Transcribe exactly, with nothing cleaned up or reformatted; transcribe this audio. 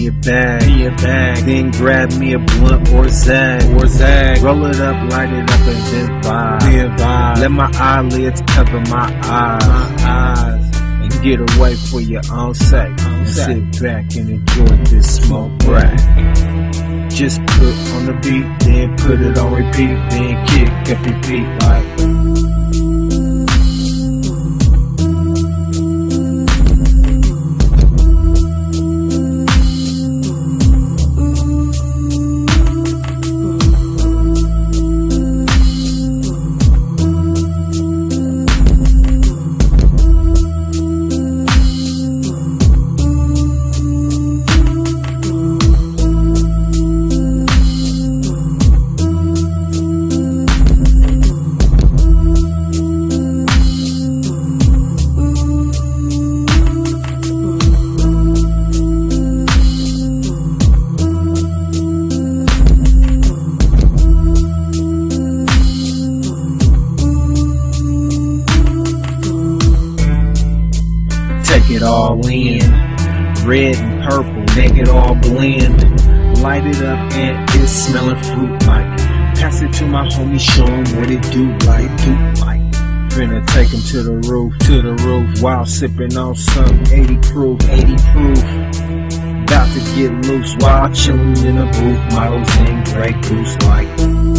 me a bag, me a bag. Then grab me a blunt or zag, or zag. Roll it up, light it up, and then vibe. Then vibe. Let my eyelids cover my eyes, my eyes. And get away for your own sake. And sit back and enjoy this smoke break. Just put on the beat, then put it on repeat, then kick up your beat like. Take it all in, red and purple, make it all blend. Light it up and it's smelling fruit like. Pass it to my homie, show him what it do like, do like. Finna take him to the roof, to the roof, while sipping on some eighty proof, eighty proof. About to get loose while chillin' in the booth, models in Grey Goose like.